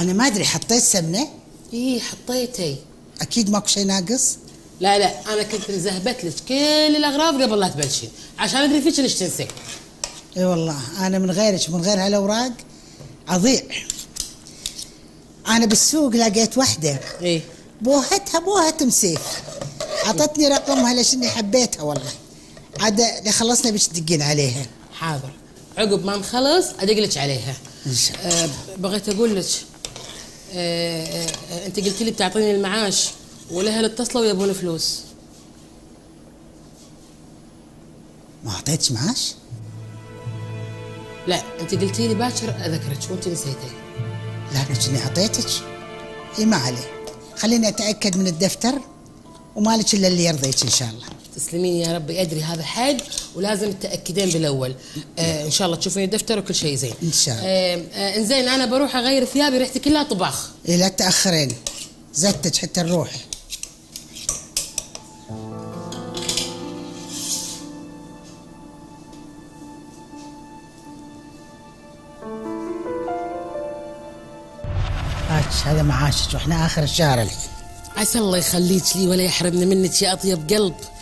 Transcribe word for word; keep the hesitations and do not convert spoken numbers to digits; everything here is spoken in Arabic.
انا ما ادري حطيت سمنه؟ ايه حطيتي. اكيد ماكو شيء ناقص؟ لا لا انا كنت مزهبت لك كل الاغراض قبل لا تبلشين عشان ادري فيك انك تنسي. اي والله انا من غيرك من غير هالاوراق اضيع. انا بالسوق لقيت وحده ايه بوهتها بوهة مسيف، عطتني رقمها لشني حبيتها والله. عاد خلصنا بيش تدقين عليها. حاضر، عقب ما نخلص ادق لك عليها ان شاء الله. أه بغيت اقول لك أه أه انت قلت لي بتعطيني المعاش والاهل اتصلوا ويبون فلوس. ما اعطيتش معاش؟ لا انت قلتي لي باكر اذكرك وانت نسيتي. لا انا كني اعطيتك. اي ما عليه، خليني اتاكد من الدفتر ومالك الا اللي يرضيك ان شاء الله. تسلمين يا ربي، ادري هذا حق ولازم تتاكدين بالاول. آه ان شاء الله تشوفين الدفتر وكل شيء زين ان شاء الله. آه آه انزين انا بروح اغير ثيابي ريحتي كلها طباخ. إيه لا تاخرين، زتك حتى نروح. هذا معاشك واحنا اخر الشهر الحين. عسى الله يخليك لي ولا يحرمني منك يا اطيب قلب.